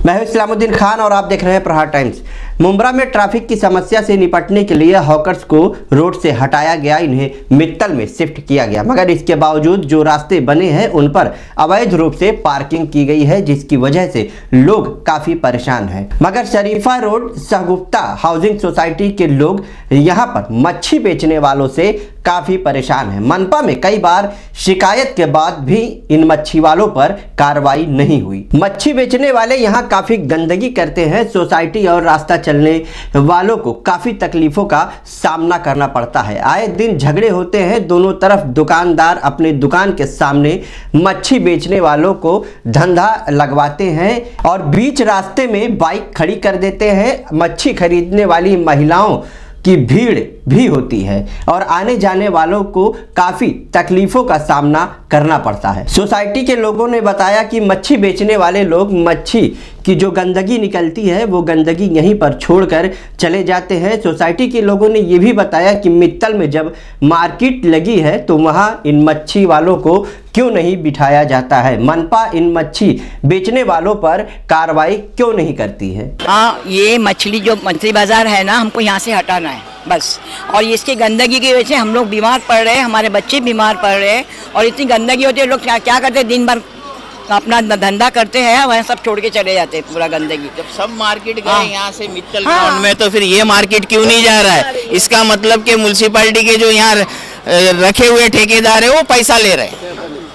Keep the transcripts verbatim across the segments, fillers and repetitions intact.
मैं हूं इस्लामुद्दीन खान और आप देख रहे हैं प्रहार टाइम्स। मुंब्रा में ट्रैफिक की समस्या से निपटने के लिए हॉकर्स को रोड से हटाया गया, इन्हें मित्तल में शिफ्ट किया गया, मगर इसके बावजूद जो रास्ते बने हैं उन पर अवैध रूप से पार्किंग की गई है, जिसकी वजह से लोग काफी परेशान हैं। मगर शरीफा रोड सहगुप्ता हाउसिंग सोसाइटी के लोग यहाँ पर मच्छी बेचने वालों से काफी परेशान हैं। मनपा में कई बार शिकायत के बाद भी इन मच्छी वालों पर कार्रवाई नहीं हुई। मच्छी बेचने वाले यहाँ काफी गंदगी करते हैं। सोसाइटी और रास्ता चलने वालों को काफी तकलीफों का सामना करना पड़ता है। आए दिन झगड़े होते हैं। दोनों तरफ दुकानदार अपने दुकान के सामने मच्छी बेचने वालों को धंधा लगवाते हैं और बीच रास्ते में बाइक खड़ी कर देते हैं। मच्छी खरीदने वाली महिलाओं की भीड़ भी होती है और आने जाने वालों को काफी तकलीफों का सामना करना पड़ता है। सोसाइटी के लोगों ने बताया कि मच्छी बेचने वाले लोग मच्छी की जो गंदगी निकलती है वो गंदगी यहीं पर छोड़कर चले जाते हैं। सोसाइटी के लोगों ने ये भी बताया कि मित्तल में जब मार्केट लगी है तो वहां इन मच्छी वालों को क्यों नहीं बिठाया जाता है। मनपा इन मच्छी बेचने वालों पर कार्रवाई क्यों नहीं करती है। हाँ, ये मछली जो मछली बाजार है ना, हमको यहाँ से हटाना है बस। और इसकी गंदगी की वजह से हम लोग बीमार पड़ रहे हैं, हमारे बच्चे बीमार पड़ रहे हैं। और इतनी गंदगी होती है, लोग क्या क्या करते हैं, दिन भर अपना धंधा करते हैं, वह सब छोड़ के चले जाते हैं। पूरा गंदगी जब सब मार्केट गए हाँ। यहाँ से मित्तल हाँ। ग्राउंड में, तो फिर ये मार्केट क्यों नहीं जा रहा है? इसका मतलब कि म्युनिसिपैलिटी के जो यहाँ रखे हुए ठेकेदार है वो पैसा ले रहे हैं।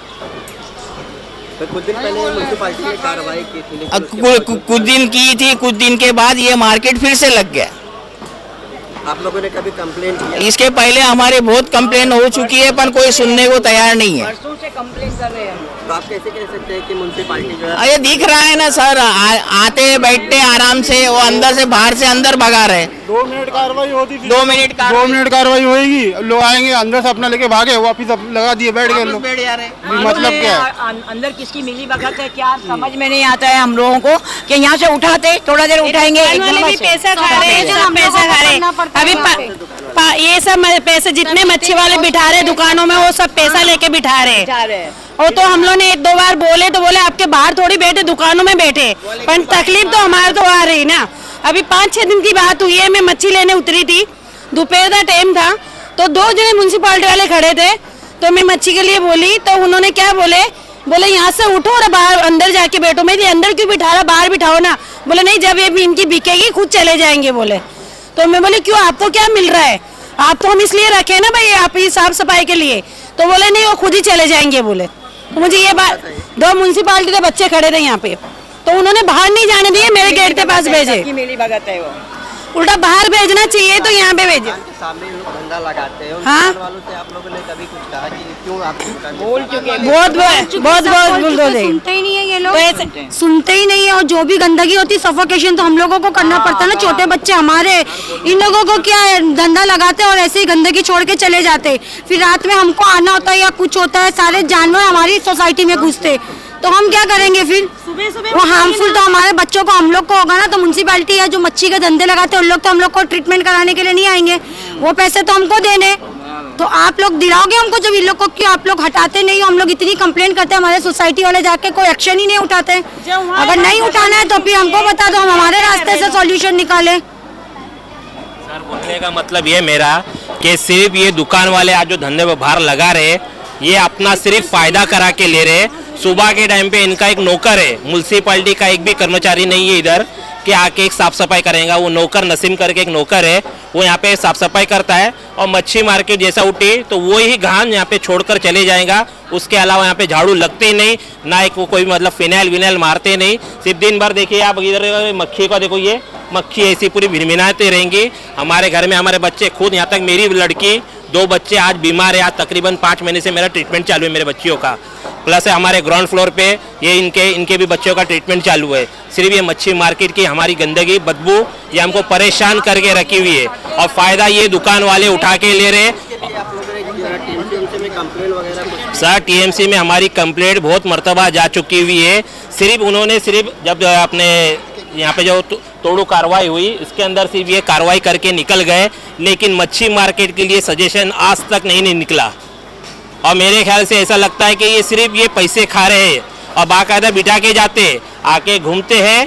तो कुछ दिन पहले म्युनिसिपैलिटी ने कार्रवाई की थी, कुछ दिन की थी, कुछ दिन के बाद ये मार्केट फिर से लग गया। आप लोगों ने कभी कंप्लेंट किया? इसके पहले हमारे बहुत कंप्लेन हो चुकी है, पर कोई सुनने को तैयार नहीं है। परसों से कंप्लेन कर रहे हैं। तो आप कैसे कह सकते हैं कि म्युनिसिपैलिटी जो है? अरे दिख रहा है ना सर, आ, आते बैठते आराम से, वो अंदर से बाहर से अंदर भगा रहे। दो मिनट कार्रवाई होती थी, दो मिनट दो मिनट कार्रवाई होगी, लोग आएंगे अंदर से अपना लेके भागे, वापिस लगा दिए, बैठ गए लोग। बैठ जा रहे हैं। मतलब क्या है? अंदर किसकी मिली भगत है क्या समझ में नहीं आता है हम लोगों को कि यहाँ से उठाते, थोड़ा देर उठाएंगे, पैसा खा रहे हैं, सब पैसा खा रहे हैं। अभी पा, पा, ये सब पैसे जितने मच्छी वाले बिठा रहे दुकानों में, वो सब पैसा लेके बिठा रहे। और तो हम लोग ने एक दो बार बोले तो बोले आपके बाहर थोड़ी बैठे, दुकानों में बैठे, पर तकलीफ तो हमारे तो आ रही ना। अभी पाँच छह दिन की बात हुई है, मैं मच्छी लेने उतरी थी, दोपहर का टाइम था, तो दो जने म्युनिसिपैलिटी वाले खड़े थे, तो मैं मच्छी के लिए बोली तो उन्होंने क्या बोले, बोले यहाँ से उठो और बाहर अंदर जाके बैठो। मैं अंदर क्यों बिठा रहा, बाहर बिठाओ ना। बोले नहीं, जब ये इनकी बिकेगी खुद चले जाएंगे बोले। तो मैं बोले क्यों, आपको क्या मिल रहा है? आप तो हम इसलिए रखे ना भाई, आप ही साफ सफाई के लिए। तो बोले नहीं, वो खुद ही चले जाएंगे बोले। तो मुझे ये बात, दो म्युनिसिपैलिटी के बच्चे खड़े थे यहाँ पे, तो उन्होंने बाहर नहीं जाने दिए, मेरे गेट के पास भेजे। मिली भगत है वो, उल्टा बाहर भेजना चाहिए तो यहाँ पे भेजे। सामने लोग धंधा लगाते हैं, हाँ? वालों से आप लोगों ने कभी कुछ कहा कि क्यों आप बोल चुके हैं, बहुत बहुत बहुत बहुत बोल दो, सुनते ही नहीं है ये लोग, तो ऐसे सुनते ही नहीं है। और जो भी गंदगी होती है, सफोकेशन तो हम लोगों को करना पड़ता है ना, छोटे बच्चे हमारे, इन लोगों को क्या है, धंधा लगाते और ऐसे ही गंदगी छोड़ के चले जाते। फिर रात में हमको आना होता है या कुछ होता है, सारे जानवर हमारी सोसाइटी में घुसते, तो हम क्या करेंगे फिर? सुबह सुबह वो हार्मफुल तो हमारे बच्चों को, हम लोग को होगा ना। तो म्युनिसिपैलिटी है जो मच्छी के धंधे लगाते हैं, उन लोग तो हम लोग को ट्रीटमेंट कराने के लिए नहीं आएंगे, वो पैसे तो हमको देने। तो आप लोग दिलाओगे हमको जब इन लोग को, क्यों आप लोग हटाते नहीं हो? हम लोग इतनी कंप्लेन करते हैं, हमारे सोसाइटी वाले जाके कोई एक्शन ही नहीं उठाते। अगर नहीं उठाना है तो फिर हमको बता दो, हम हमारे रास्ते से सॉल्यूशन निकाले। सर, बोलने का मतलब ये मेरा कि सिर्फ ये दुकान वाले आज जो धंधे में बाहर लगा रहे, ये अपना सिर्फ फायदा करा के ले रहे। सुबह के टाइम पे इनका एक नौकर है, म्युनिसिपैलिटी का एक भी कर्मचारी नहीं है इधर कि आके एक साफ सफाई करेगा। वो नौकर नसीम करके एक नौकर है, वो यहाँ पे साफ सफाई करता है। और मच्छी मार्केट जैसा उठी तो वो ही घान यहाँ पे छोड़कर चले जाएगा। उसके अलावा यहाँ पे झाड़ू लगते ही नहीं, ना एक वो कोई मतलब फिनाइल विनाइल मारते नहीं। सिर्फ दिन भर देखिए आप इधर मक्खी का देखो, ये मक्खी ऐसी पूरी भिनभिनाते रहेंगी। हमारे घर में हमारे बच्चे खुद, यहाँ तक मेरी लड़की, दो बच्चे आज बीमार है। आज तकरीबन पाँच महीने से मेरा ट्रीटमेंट चालू है मेरे बच्चियों का। प्लस हमारे ग्राउंड फ्लोर पे ये इनके इनके भी बच्चों का ट्रीटमेंट चालू है। सिर्फ ये मच्छी मार्केट की हमारी गंदगी, बदबू, ये हमको परेशान करके रखी हुई है और फायदा ये दुकान वाले उठा के ले रहे। सर, टीएमसी में हमारी कंप्लेंट बहुत मर्तबा जा चुकी हुई है। सिर्फ उन्होंने सिर्फ जब अपने यहाँ पे जो तोड़ू कार्रवाई हुई, इसके अंदर सिर्फ ये कार्रवाई करके निकल गए, लेकिन मच्छी मार्केट के लिए सजेशन आज तक नहीं, नहीं निकला। और मेरे ख्याल से ऐसा लगता है कि ये सिर्फ ये पैसे खा रहे हैं और बाकायदा बिठा के जाते, आके घूमते हैं,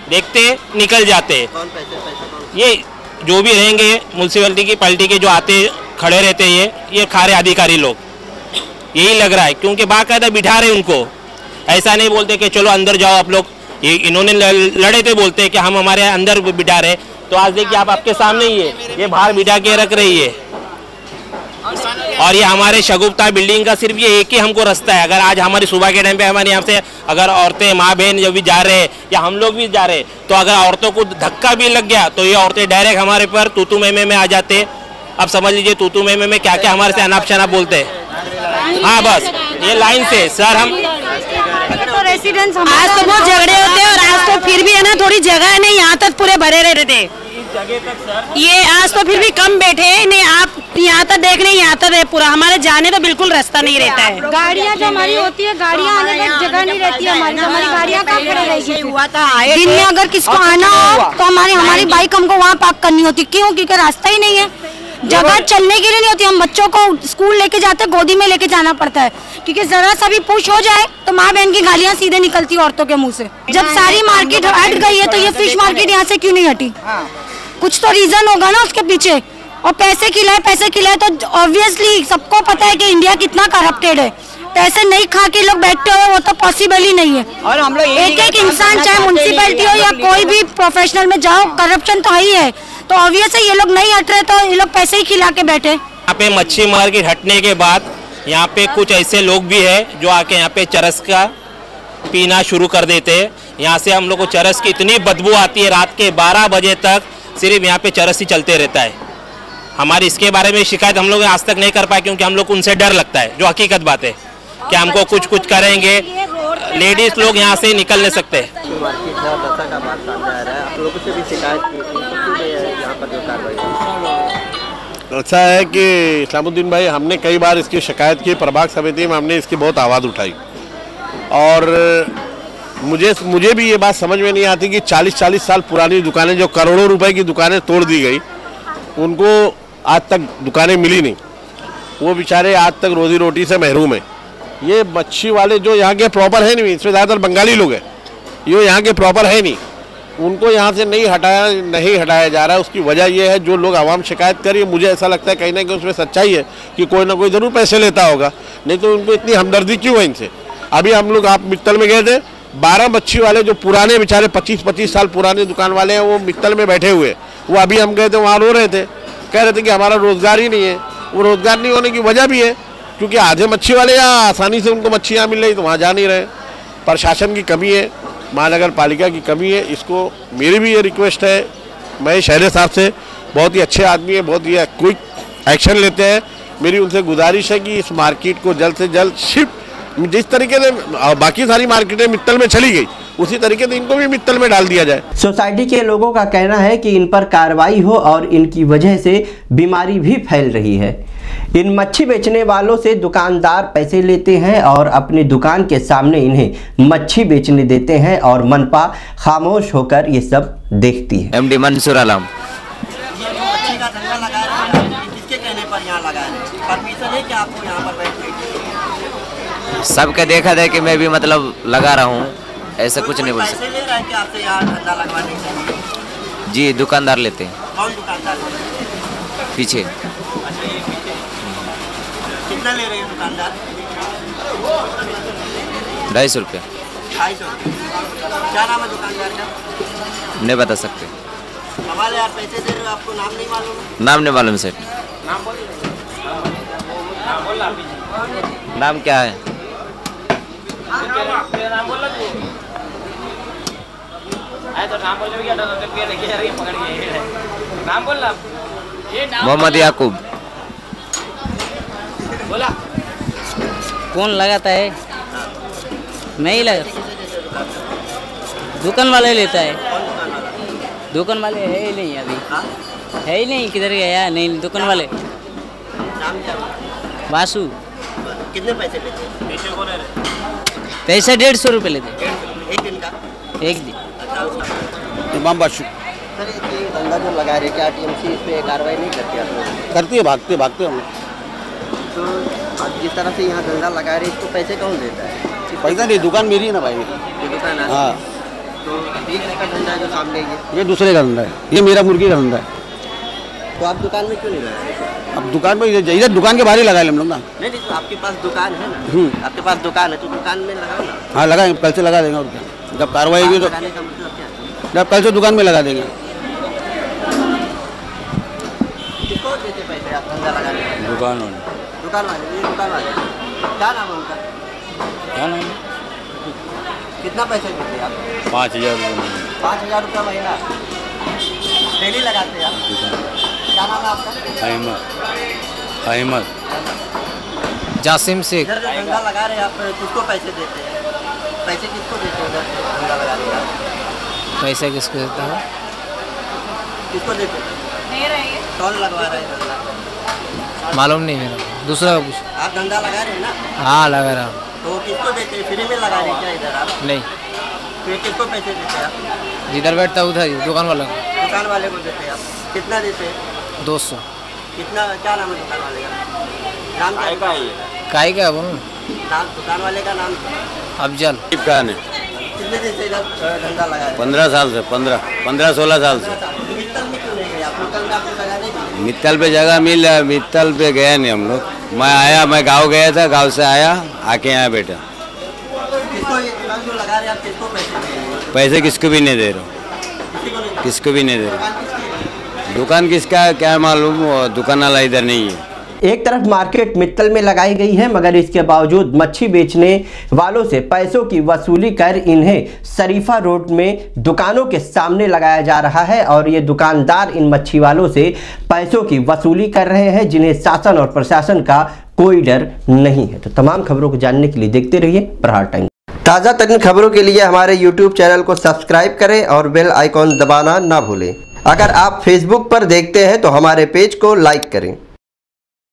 देखते निकल जाते। कौन पैसे पैसे कौन? ये जो भी रहेंगे म्यूनसिपैलिटी की पार्टी के जो आते खड़े रहते ये ये खारे अधिकारी लोग, यही लग रहा है, क्योंकि बाकायदा बिठा रहे उनको। ऐसा नहीं बोलते कि चलो अंदर जाओ आप लोग, ये इन्होंने लड़े थे, बोलते हैं कि हम हमारे अंदर बिठा रहे। तो आज देखिए आप आपके सामने ही है, ये बाहर बिठा के रख रही है। और ये हमारे शगुफ्ता बिल्डिंग का सिर्फ ये एक ही हमको रास्ता है। अगर आज हमारी सुबह के टाइम पे हमारे यहाँ से अगर औरतें माँ बहन जब भी जा रहे हैं या हम लोग भी जा रहे हैं, तो अगर औरतों को धक्का भी लग गया तो ये औरतें डायरेक्ट हमारे पर तूतू मेमे में आ जाते। अब समझ लीजिए तूतू मेमे में क्या क्या हमारे से अनाप शनाप बोलते हैं। हाँ बस ये लाइन से सर हम तो रेसिडेंट्स आज तो बहुत झगड़े होते हैं और आज तो फिर भी है ना थोड़ी जगह नहीं, यहाँ तक पूरे भरे रहते थे। ये आज तो फिर भी कम बैठे हैं, नहीं आप यहाँ तक देख नहीं यहाँ तक है पूरा, हमारे जाने तो बिल्कुल रास्ता नहीं रहता है। गाड़ियाँ जो हमारी होती है, गाड़ियाँ आने तक जगह नहीं रहती है हमारी, हमारी गाड़ियाँ कहाँ खड़ी रहेगी। हुआ था आए दिन में अगर किसको आना हो तो हमारी हमारी बाइक हमको वहाँ पार्क करनी होती, क्यों? क्योंकि रास्ता ही नहीं है, जगह चलने के लिए नहीं होती। हम बच्चों को स्कूल लेके जाते गोदी में लेके जाना पड़ता है, क्योंकि जरा सा भी पुश हो जाए तो माँ बहन की गालियाँ सीधे निकलती है औरतों के मुंह से। जब सारी मार्केट हट गई है तो ये फिश मार्केट यहाँ से क्यों नहीं हटी? कुछ तो रीजन होगा ना उसके पीछे। और पैसे खिलाए पैसे खिलाए तो ऑब्वियसली सबको पता है कि इंडिया कितना करप्टेड है। पैसे नहीं खा के लोग बैठते हुए वो तो पॉसिबल ही नहीं है। और हम लोग एक एक इंसान चाहे म्यूनसिपैलिटी हो या कोई भी प्रोफेशनल में जाओ, करप्शन तो है ही है। तो ऑब्वियस है ये लोग नहीं हट रहे तो ये लोग पैसे ही खिला के बैठे। यहाँ पे मच्छी मार्केट हटने के बाद यहाँ पे कुछ ऐसे लोग भी हैं जो आके यहाँ पे चरस का पीना शुरू कर देते हैं। यहाँ से हम लोग को चरस की इतनी बदबू आती है, रात के बारह बजे तक सिर्फ यहाँ पे चरस ही चलते रहता है। हमारी इसके बारे में शिकायत हम लोग आज तक नहीं कर पाए, क्योंकि हम लोग उनसे डर लगता है, जो हकीकत बात है कि हमको कुछ कुछ करेंगे, लेडीज लोग यहाँ से निकल नहीं सकते। अच्छा है कि इस्लामुद्दीन भाई, हमने कई बार इसकी शिकायत की, प्रभाग समिति में हमने इसकी बहुत आवाज़ उठाई। और मुझे मुझे भी ये बात समझ में नहीं आती कि चालीस चालीस साल पुरानी दुकानें, जो करोड़ों रुपए की दुकानें तोड़ दी गई, उनको आज तक दुकानें मिली नहीं। वो बेचारे आज तक रोजी रोटी से महरूम है। ये मच्छी वाले जो यहाँ के प्रॉपर है नहीं, इसमें ज़्यादातर बंगाली लोग हैं, ये यहाँ के प्रॉपर है नहीं, उनको यहाँ से नहीं हटाया नहीं हटाया जा रहा है। उसकी वजह यह है जो लोग आवाम शिकायत कर रही है, मुझे ऐसा लगता है कहीं ना कहीं उसमें सच्चाई है कि कोई ना कोई ज़रूर पैसे लेता होगा, नहीं तो उनको इतनी हमदर्दी क्यों है इनसे। अभी हम लोग आप मित्तल में गए थे, बारह मच्छी वाले जो पुराने बेचारे पच्चीस पच्चीस साल पुराने दुकान वाले हैं, वो मित्तल में बैठे हुए, वो अभी हम गए थे वहाँ रो रहे थे, कह रहे थे कि हमारा रोज़गार ही नहीं है। वो रोज़गार नहीं होने की वजह भी है क्योंकि आधे मच्छी वाले यहाँ आसानी से उनको मच्छी यहाँ मिल रही तो वहाँ जा नहीं रहे। प्रशासन की कमी है, महानगर पालिका की कमी है। इसको मेरी भी ये रिक्वेस्ट है, मैं शहरे साहब से, बहुत ही अच्छे आदमी है, बहुत ही क्विक एक्शन लेते हैं, मेरी उनसे गुजारिश है कि इस मार्केट को जल्द से जल्द शिफ्ट, जिस तरीके से बाकी सारी मार्केटें मित्तल में चली गई उसी तरीके से इनको भी मित्तल में डाल दिया जाए। सोसाइटी के लोगों का कहना है कि इन पर कार्रवाई हो और इनकी वजह से बीमारी भी फैल रही है। इन मच्छी बेचने वालों से दुकानदार पैसे लेते हैं और अपनी दुकान के सामने इन्हें मच्छी बेचने देते हैं और मनपा खामोश होकर ये सब देखती है। एमडी मंसूर आलम। मच्छी का धंधा लगा रहे हैं, किसके कहने पर यहाँ लगा रहे हैं? परमिशन है कि आपको यहाँ पर बैठने की? सबके देखा दे कि मैं भी मतलब लगा रहा हूँ, ऐसा कुछ नहीं बोल सकते। पैसे ले रहा है कि आपसे यहाँ धंधा लगवाने के लिए? जी दुकानदार लेते हैं। कौन दुकानदार? पीछे। कितना ले रहे हैं दुकानदार? ढाई सौ रुपये। ढाई सौ। क्या नाम है दुकानदार का? नहीं बता सकते। हमारे यार पैसे दे रहे हो, आपको नाम नहीं मालूम है? नाम नहीं मालूम सेठ। नाम क्या है? मोहम्मद याकूब। बोला कौन लगाता है? मैं ही लगा, दुकान वाले लेता है। दुकान वाले है ही नहीं अभी, है ही नहीं, किधर गया? नहीं दुकान वाले। वासु। कितने पैसे लेते हैं? पैसे डेढ़ सौ रुपये लेते। एक दिन का? एक दिन। इमाम बाशु। सर ये धंधा जो लगा रहे, क्या टीएमसी इस पे कार्रवाई नहीं करती है? करती है, भागते भागते हम। तो आज जिस तरह से यहाँ धंधा लगा रहे, इसको पैसे कौन देता है? पैसा नहीं, दुकान मेरी है ना भाई। ये दुकान है? हाँ। तो तीसरे का धंधा है जो सामने ये ये दूसरे का धंधा है, ये मेरा मुर्गी का धंधा है। तो आप दुकान में क्यों नहीं लगाए? अब दुकान में इधर दुकान के बाहर ही लगाए हम लोग ना। नहीं नहीं, तो आपके पास दुकान है ना, आपके पास दुकान है तो दुकान में लगाओ ना। हाँ लगाए, कल से लगा देंगे और क्या, जब कार्रवाई होगी तो लगाने का मतलब क्या है? जब कल से दुकान में लगा देंगे। किसको देते पैसे आप धंधा लगाने के? दुकान वाले। दुकान वाले, ये दुकान वाले क्या नाम है उनका? क्या नाम? कितना पैसे देते आप? पाँच हजार रुपये। पाँच हजार रुपया महीना डेली लगाते हैं आप? क्या नाम है आपका? अहमद। अहमद। जासिम शेख। इधर जो धंधा लगा रहे हैं आप, किसको पैसे देते हैं? पैसे किसको देते हैं उधर धंधा लगा रहे हैं आप? पैसा किसको देता है? किसको देते हैं? कौन लगवा रहा है धंधा? मालूम नहीं मेरा, दूसरा कुछ। आप धंधा लगा रहे हैं ना? हाँ लगा रहा हूँ। तो किसको देते हैं? फ्री में लगा रहे हैं क्या इधर आप? नहीं, फिर किसको पैसे देते हैं आप? जिधर बैठता उधर ही दुकान वाला को। दुकान वाले को देते हैं आप? कितना देते हैं? दो सौ। कितना, क्या नाम है दुकान वाले का? नाम क्या है? काहे क्या बोलूँ? नाम दुकान वाले का नाम? अफजल। खान है। कितने दिन से इधर धंधा लगा रहे हैं? पंद्रह साल से, पंद्रह पंद्रह सोलह साल से। मित्तल में क्यों नहीं गए आप? लोकल में आपको लगा नहीं? मित्तल पे जगह मिल रहा है, मित्तल पे गया नहीं हम लोग। मैं आया, मैं गांव गया था, गांव से आया, आके यहाँ बैठा। किसको ये दुकान जो लगा रहे हैं आप, किसको पैसे दे रहे हैं? पैसे किसको भी नहीं दे रहा हूँ, किसी को नहीं? किसको भी नहीं दे रहा। दुकान किसकी है? दुकान किसका है क्या मालूम, वो दुकान वाला इधर नहीं है। एक तरफ मार्केट मित्तल में लगाई गई है, मगर इसके बावजूद मच्छी बेचने वालों से पैसों की वसूली कर इन्हें शरीफा रोड में दुकानों के सामने लगाया जा रहा है और ये दुकानदार इन मच्छी वालों से पैसों की वसूली कर रहे हैं, जिन्हें शासन और प्रशासन का कोई डर नहीं है। तो तमाम खबरों को जानने के लिए देखते रहिए प्रहार टाइम्स। ताज़ा तरीन खबरों के लिए हमारे यूट्यूब चैनल को सब्सक्राइब करें और बेल आइकॉन दबाना ना भूलें। अगर आप फेसबुक पर देखते हैं तो हमारे पेज को लाइक करें।